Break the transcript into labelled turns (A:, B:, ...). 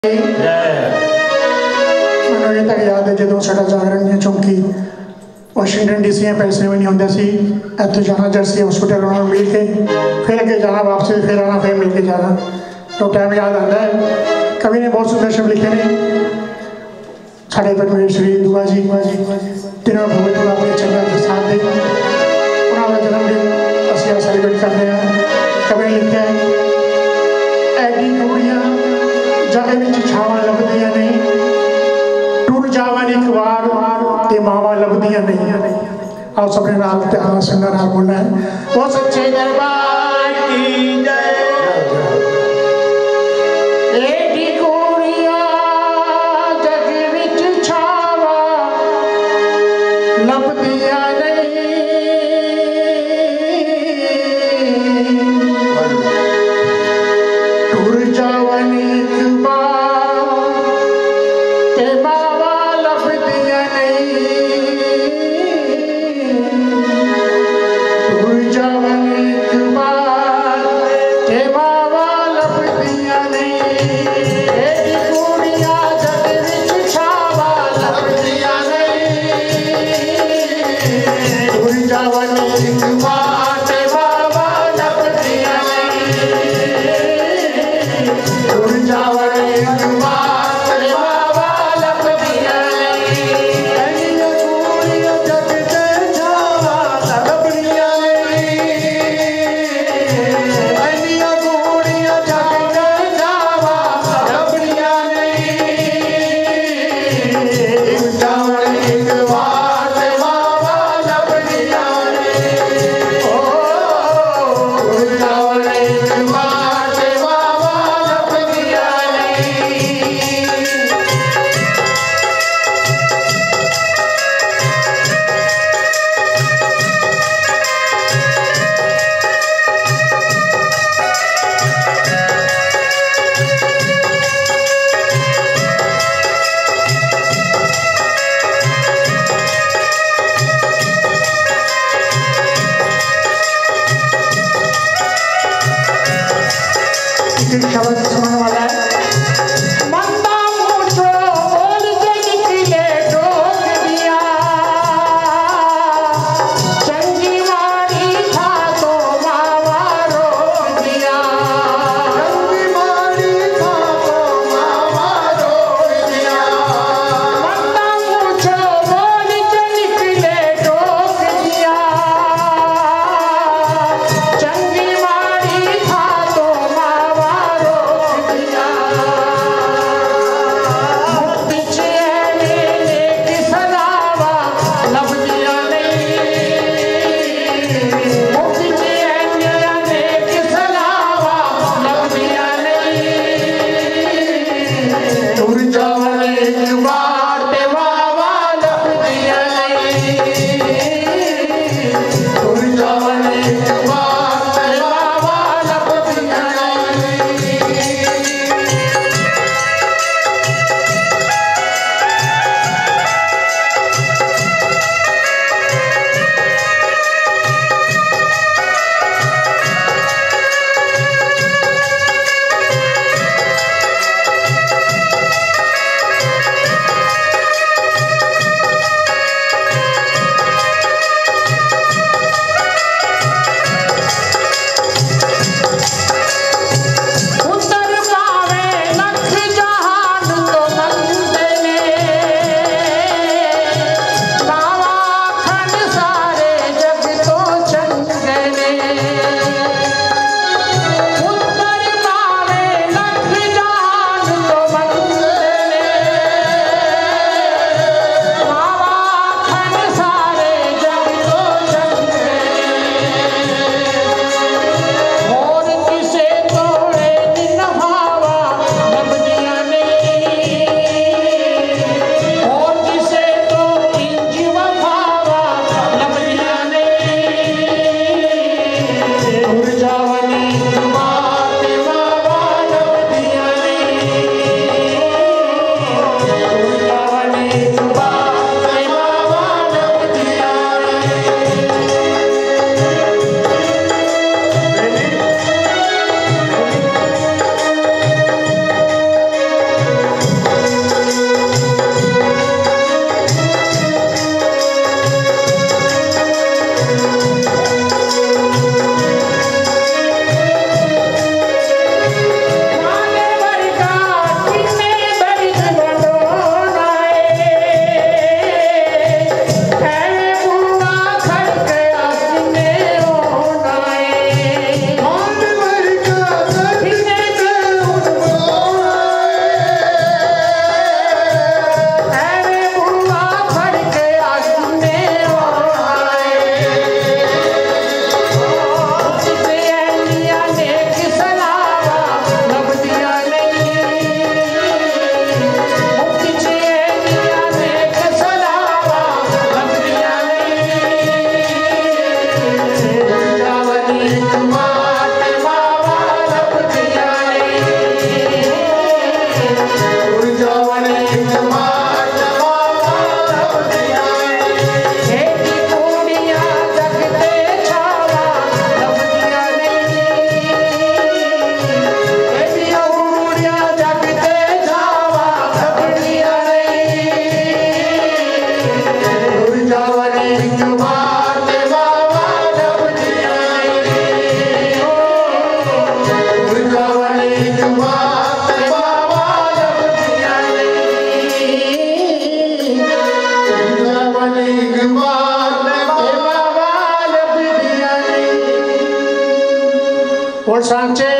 A: ਮੈਨੂੰ ਇਹ ਤੱਕ याद है ਜਦੋਂ ਸਾਡਾ ਜਾਗਰਣ ਦੀਆਂ ਚੌਂਕੀ वाशिंगटन DC में पेंसिल्वेनिया होंगे सी इतने जाना जर्सी हॉस्पिटल उन्होंने मिल के फिर अगे जाना वापसी फिर आना फिर मिल के जाना तो टाइम याद आता है। कवि ने बहुत सुंदर शब्द लिखे ने साढ़े परमेश्वरी दुआ जी जिन्होंने भगवत को अपने चंगा साथ दे उन्होंने जन्मदिन असं सैलीब्रेट करते हैं। कवि ने लिखा है ऐडी कुड़ियां जग में छावां लभदियां नहीं टुट जावन एक बार ते मावा लभदियां नहीं। आओ सबने नाल ते आला संगा नाल बोलना है वो सच्चे दरबार की जय। एडी कुड़ियां जग विच छावा लभदियां नहीं टुर जावन एक बार ते मावा लभदियां नहीं टुर जावन एक बार ते मावा लभदियां नहीं। एडी कुड़ियां जग विच छावा लभदियां नहीं टुर जावन एक बार ते मावा लभदियां नहीं टुर जावन एक बार ते मावा लभदियां नहीं। ऐनियां कुड़ियां जग ते छावा लभदियां नहीं ऐनियां कुड़ियां जग ते छावा लभदियां नहीं टुर जावन एक बार ते मावा लभदियां नहीं ओ टुर जावन एक बार ते मावा लभदियां नहीं। एक शब्द सुनने वाला है मंदा मुझो बोल के निकले ठोक दिया चंगी मारी था तो मावा रोक दिया चंगी मारी था तो मावा रोक दिया मंदा मुझो बोल के निकले ठोक दिया चंगी मारी था तो मावा रोक दिया पीछे मेरे किसलावा लभदियां नहीं पीछे मेरे किसलावा लभदियां नहीं टुर जावन एक बार ते मावा लभदियां नहीं टुर जावन एक बार ते मावा लभदियां नहीं। उलसान च